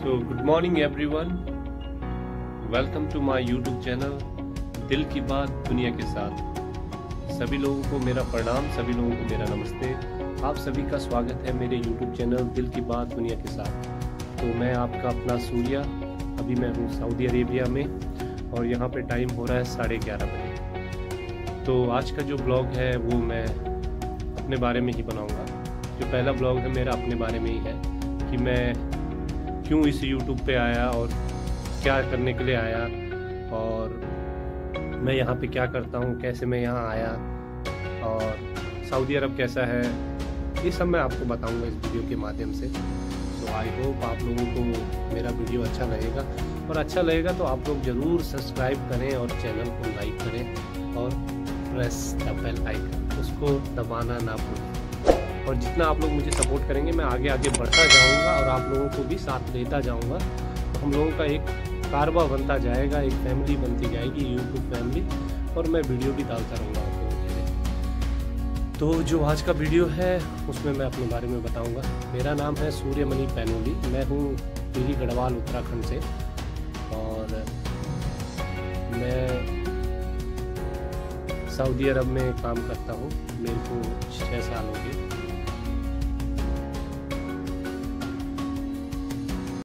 तो good morning everyone, welcome to my YouTube channel दिल की बात दुनिया के साथ। सभी लोगों को मेरा प्रणाम, सभी लोगों को मेरा नमस्ते। आप सभी का स्वागत है मेरे यूट्यूब चैनल दिल की बात दुनिया के साथ। तो मैं आपका अपना सूर्या, अभी मैं हूँ सऊदी अरेबिया में और यहाँ पे टाइम हो रहा है 11:30 बजे। तो आज का जो ब्लॉग है वो मैं अपने बारे में ही बनाऊँगा। जो पहला ब्लॉग है मेरा अपने बारे में ही है कि मैं क्यों इस YouTube पे आया और क्या करने के लिए आया और मैं यहाँ पे क्या करता हूँ, कैसे मैं यहाँ आया और सऊदी अरब कैसा है, ये सब मैं आपको बताऊँगा इस वीडियो के माध्यम से। तो आई होप आप लोगों को मेरा वीडियो अच्छा लगेगा और अच्छा लगेगा तो आप लोग ज़रूर सब्सक्राइब करें और चैनल को लाइक करें और प्रेस द बेल आइकन, उसको दबाना ना भूलें। और जितना आप लोग मुझे सपोर्ट करेंगे मैं आगे आगे बढ़ता जाऊंगा और आप लोगों को भी साथ लेता जाऊंगा। तो हम लोगों का एक कारवा बनता जाएगा, एक फैमिली बनती जाएगी, यूट्यूब फैमिली, और मैं वीडियो भी डालता रहूँगा आप लोगों के लिए। तो जो आज का वीडियो है उसमें मैं अपने बारे में बताऊँगा। मेरा नाम है सूर्यमणि पैनोली, मैं हूँ टिहरी गढ़वाल उत्तराखंड से और मैं सऊदी अरब में काम करता हूँ। मेरे को 6 साल हो गए